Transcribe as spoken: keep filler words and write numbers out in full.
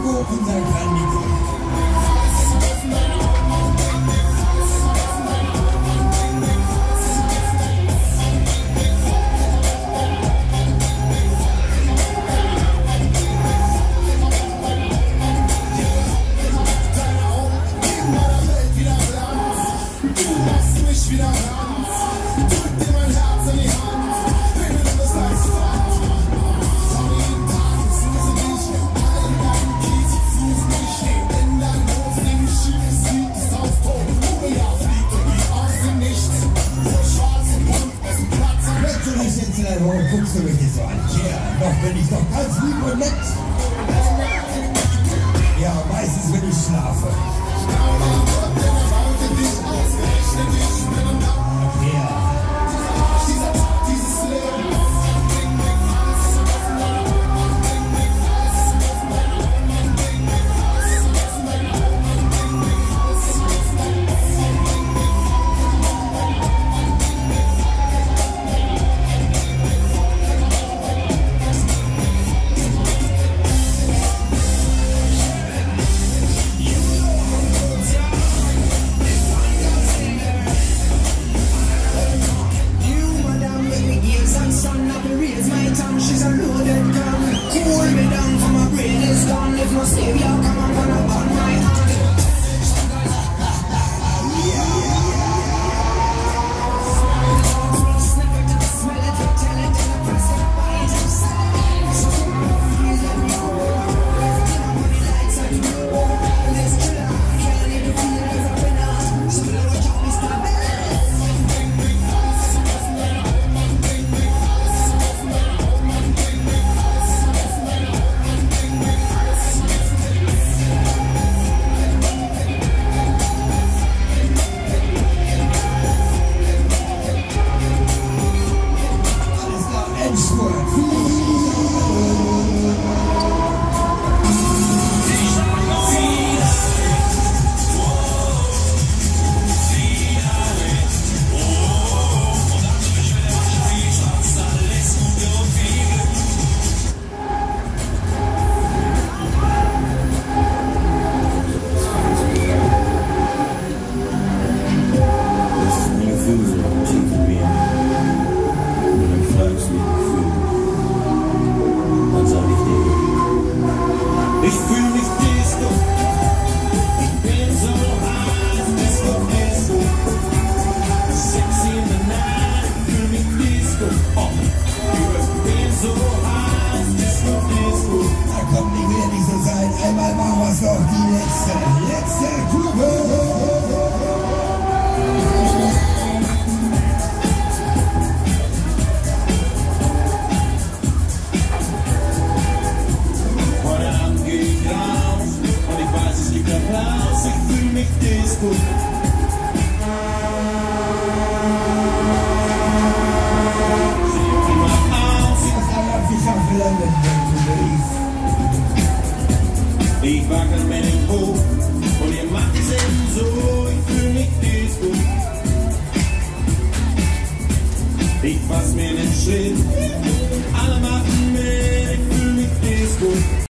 Hugo, unser Grandico. Warum guckst du mich nicht so an? Tja, doch bin ich doch ganz lieb und nett. Ja, meistens wenn ich schlafe. Ja. Ich fühl mich Disco, ich bin so heiß, Disco, Disco, sexy in the night, ich fühl mich Disco, oh, ich bin so heiß, Disco, Disco. Na komm, die will nicht so sein, einmal machen wir's noch, die letzte, letzte Kurve. Ich fühl mich Disco. Sieh immer aus. Ich wackel mit dem Po und ihr macht es eben so. Ich fühl mich Disco. Ich fass mir den Schritt, alle machen mit. Ich fühl mich Disco.